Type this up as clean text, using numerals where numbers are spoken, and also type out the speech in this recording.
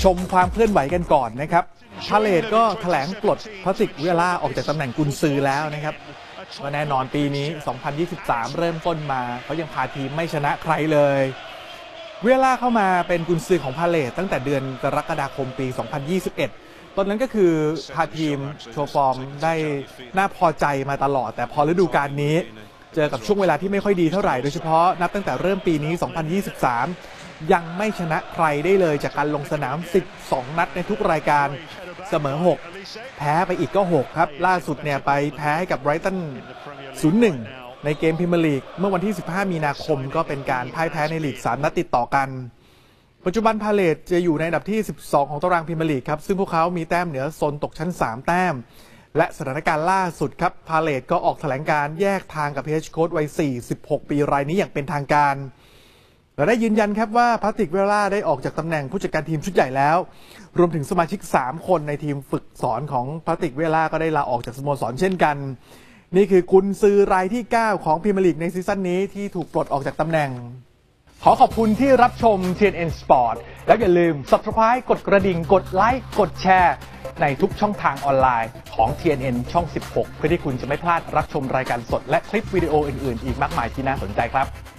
ชมความเคลื่อนไหวกันก่อนนะครับพาเลตก็แถลงปลดพาตริกวิเอล่าออกจากตำแหน่งกุนซือแล้วนะครับก็แน่นอนปีนี้ 2023 เริ่มต้นมาเขายังพาทีมไม่ชนะใครเลยวิเอล่าเข้ามาเป็นกุนซือของพาเลตตั้งแต่เดือนกรกฎาคมปี 2021 ตอนนั้นก็คือพาทีมโชว์ฟอร์มได้น่าพอใจมาตลอดแต่พอฤดูกาลนี้เจอกับช่วงเวลาที่ไม่ค่อยดีเท่าไหร่โดยเฉพาะนับตั้งแต่เริ่มปีนี้ 2023 ยังไม่ชนะใครได้เลยจากการลงสนาม12 นัดในทุกรายการเสมอ 6 แพ้ไปอีกก็ 6 ครับล่าสุดเนี่ยไปแพ้ให้กับไบรตัน 0-1 ในเกมพรีเมียร์ลีกเมื่อวันที่ 15 มีนาคมก็เป็นการพ่ายแพ้ในลีก 3 นัดติดต่อกันปัจจุบันพาเลตจะอยู่ในอันดับที่ 12 ของตารางพรีเมียร์ลีกครับซึ่งพวกเขามีแต้มเหนือโซนตกชั้น 3 แต้มและสถานการณ์ล่าสุดครับพาเลตก็ออกแถลงการแยกทางกับเฮดโค้ชวัย 46 ปีรายนี้อย่างเป็นทางการและได้ยืนยันครับว่าพาตริกวิเอล่าได้ออกจากตำแหน่งผู้จัดการทีมชุดใหญ่แล้วรวมถึงสมาชิก 3 คนในทีมฝึกสอนของพาตริกวิเอล่าก็ได้ลาออกจากสโมสรเช่นกันนี่คือกุนซือรายที่ 9 ของพรีเมียร์ลีกในซีซั่นนี้ที่ถูกปลดออกจากตำแหน่งขอขอบคุณที่รับชม TNN Sport แล้วอย่าลืม Subscribe กดกระดิ่งกดไลค์กดแชร์ในทุกช่องทางออนไลน์ของ TNN ช่อง 16 เพื่อที่คุณจะไม่พลาดรับชมรายการสดและคลิปวิดีโออื่นๆอีกมากมายที่น่าสนใจครับ